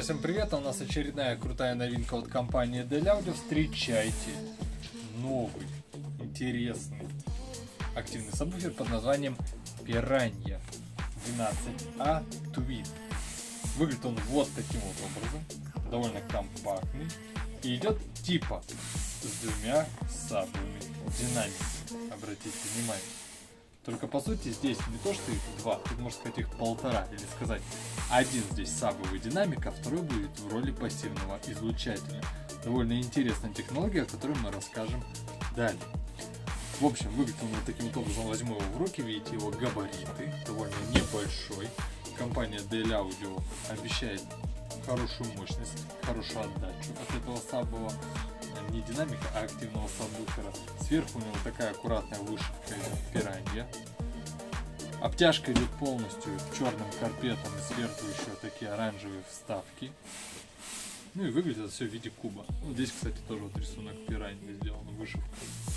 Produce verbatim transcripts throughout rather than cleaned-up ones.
всем привет! У нас очередная крутая новинка от компании Dell Audio. Встречайте новый, интересный, активный сабвуфер под названием Piranha двенадцать А Twin. Выглядит он вот таким вот образом, довольно компактный, и идет типа с двумя сабовыми динамиками. Обратите внимание. Только по сути здесь не то, что их два, тут можно сказать их полтора, или сказать один здесь сабовый динамик, а второй будет в роли пассивного излучателя. Довольно интересная технология, о которой мы расскажем далее. В общем, выглядит он вот таким вот образом. Возьму его в руки, видите его габариты, довольно небольшой. Компания Dell Audio обещает хорошую мощность, хорошую отдачу от этого сабового, не динамика, а активного сабвуфера. Сверху у него такая аккуратная вышивка Piranha. Обтяжка идет полностью черным карпетом, и сверху еще такие оранжевые вставки. Ну и выглядит это все в виде куба. Ну, здесь, кстати, тоже вот рисунок Piranha сделан, вышивка.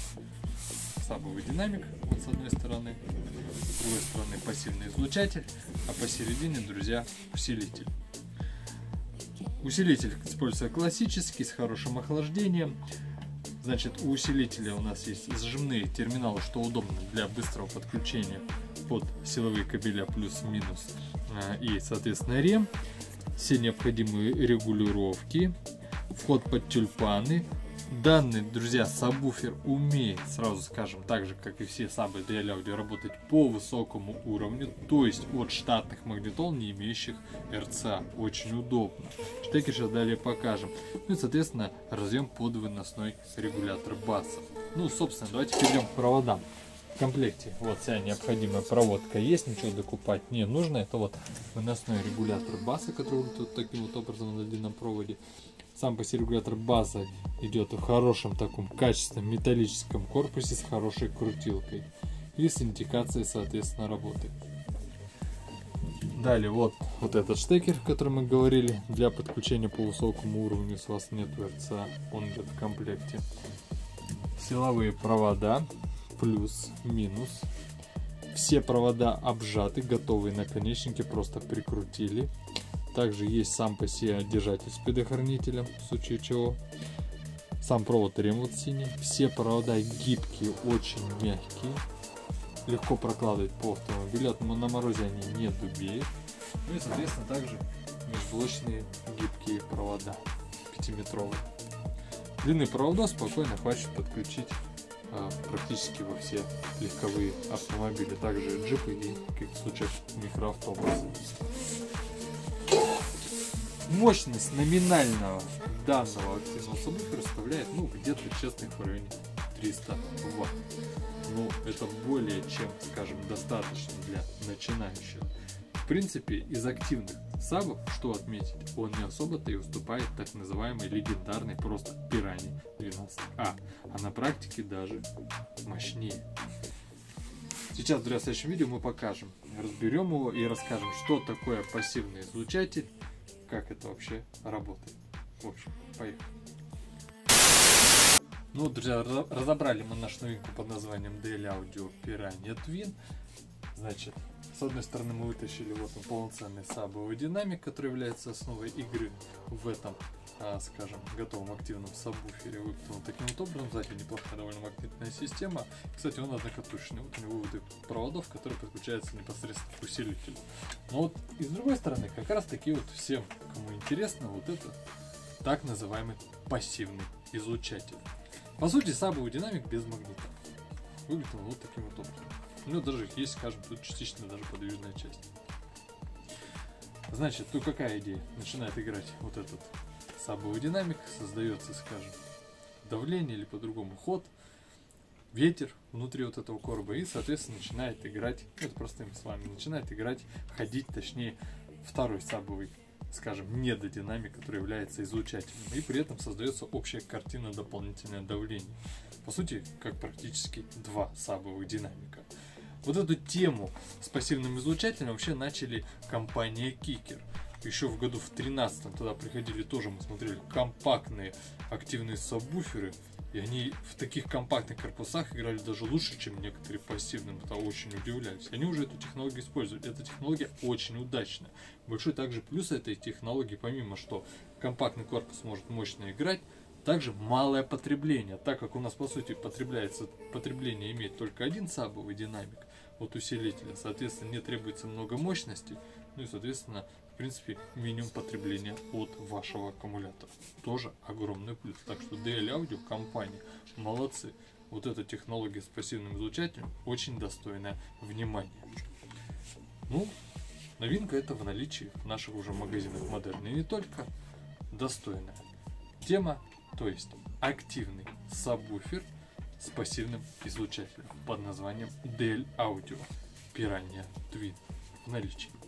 Сабовый динамик вот с одной стороны, с другой стороны пассивный излучатель, а посередине, друзья, усилитель. Усилитель используется классический, с хорошим охлаждением. Значит, у усилителя у нас есть зажимные терминалы, что удобно для быстрого подключения под силовые кабеля плюс-минус и, соответственно, рем. Все необходимые регулировки. Вход под тюльпаны. Данный, друзья, сабвуфер умеет, сразу скажем, так же, как и все сабы Dell Audio, работать по высокому уровню, то есть от штатных магнитол, не имеющих эр цэ а. Очень удобно. Штекер сейчас далее покажем. Ну и, соответственно, разъем под выносной регулятор баса. Ну, собственно, давайте перейдем к проводам. В комплекте вот вся необходимая проводка есть, ничего докупать не нужно. Это вот выносной регулятор баса, который выглядит вот таким вот образом на длинном проводе. Сам по себе регулятор баса идет в хорошем таком качественном металлическом корпусе с хорошей крутилкой и с индикацией, соответственно, работы. Далее вот, вот этот штекер, о котором мы говорили, для подключения по высокому уровню, если у вас нет эр цэ а, он идет в комплекте. Силовые провода, плюс, минус. Все провода обжаты, готовые наконечники, просто прикрутили. Также есть сам по себе держатель с предохранителем, в случае чего. Сам провод рем вот синий. Все провода гибкие, очень мягкие. Легко прокладывать по автомобилю. На морозе они не дубеют. Ну и, соответственно, также межблочные гибкие провода, пятиметровые. Длинные провода спокойно хватит подключить а, практически во все легковые автомобили. Также джипы и, в каких-то случаях, микроавтобусы. Мощность номинального данного активного сабвуфера составляет, ну, где-то честных в районе триста ватт. Ну, это более чем, скажем, достаточно для начинающего. В принципе, из активных сабов, что отметить, он не особо-то и уступает так называемой легендарной просто Piranha двенадцать А, а на практике даже мощнее. Сейчас, друзья, в следующем видео мы покажем, разберем его и расскажем, что такое пассивный излучатель, как это вообще работает. В общем, поехали. Ну, друзья, разобрали мы нашу новинку под названием Dell Audio Piranha Twin. Значит, с одной стороны мы вытащили вот он полноценный сабовый динамик, который является основой игры в этом, а, скажем, готовом активном сабвуфере. Выполнен таким вот образом. Сзади неплохая довольно магнитная система. Кстати, он однокатушечный. Вот у него выводы проводов, которые подключаются непосредственно к усилителю. Но вот и с другой стороны, как раз таки вот всем, кому интересно, вот это так называемый пассивный излучатель. По сути, сабовый динамик без магнита. Выглядит он вот таким вот образом. У него даже есть, скажем, тут частично даже подвижная часть. Значит, тут какая идея? Начинает играть вот этот сабовый динамик, создается, скажем, давление или по-другому ход, ветер внутри вот этого короба, и, соответственно, начинает играть, это простыми словами, начинает играть, ходить, точнее, второй сабовый, скажем, недодинамик, который является излучателем, и при этом создается общая картина дополнительное давление. По сути, как практически два сабовых динамика. Вот эту тему с пассивным излучателем вообще начали компания Kicker. Еще в году в тринадцатом туда приходили тоже, мы смотрели, компактные активные сабвуферы И они в таких компактных корпусах играли даже лучше, чем некоторые пассивные. Это очень удивляюсь. Они уже эту технологию используют. Эта технология очень удачная. Большой также плюс этой технологии, помимо что компактный корпус может мощно играть, также малое потребление. Так как у нас по сути потребляется, потребление имеет только один сабовый динамик от усилителя, соответственно не требуется много мощности, ну и соответственно в принципе минимум потребления от вашего аккумулятора. Тоже огромный плюс. Так что ди эл Audio компания молодцы. Вот эта технология с пассивным излучателем очень достойная внимания. Ну, новинка это в наличии в наших уже магазинах Модерн. И не только достойная тема, то есть активный сабвуфер с пассивным излучателем под названием ди эл Audio Piranha Twin в наличии.